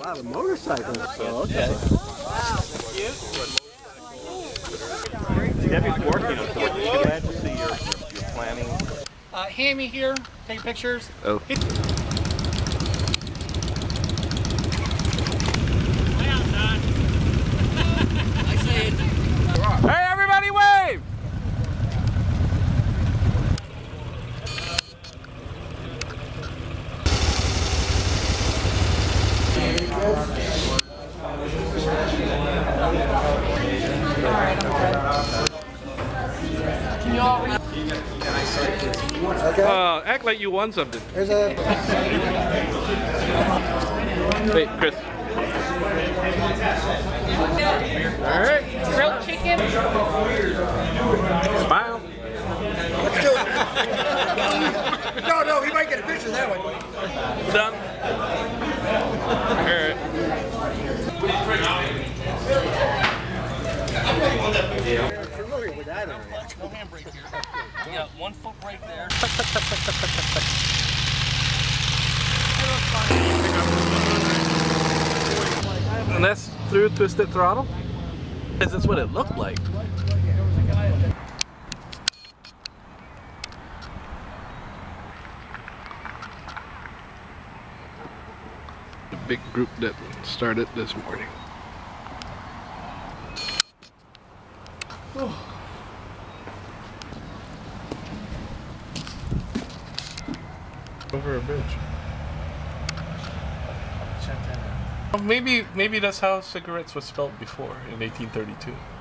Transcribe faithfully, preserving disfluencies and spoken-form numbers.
Wow, the motorcycles. Oh, okay. Wow. Debbie's working on something. You glad to see your, your planning. Uh, Hammy here, take pictures. Oh. Hey, everybody wave! Can you all read? Okay. Uh, act like you won something. There's a... Wait, Chris. Alright. Grilled chicken. Smile. Let's do it. No, no, he might get a picture that way. Done. Alright. Familiar with that already. No handbrake here. Yeah, one foot brake there. And that's through twisted throttle? Because that's what it looked like. The big group that started this morning. Oh. Over a bridge. Check that out. Maybe, maybe that's how cigarettes were spelled before in eighteen thirty-two.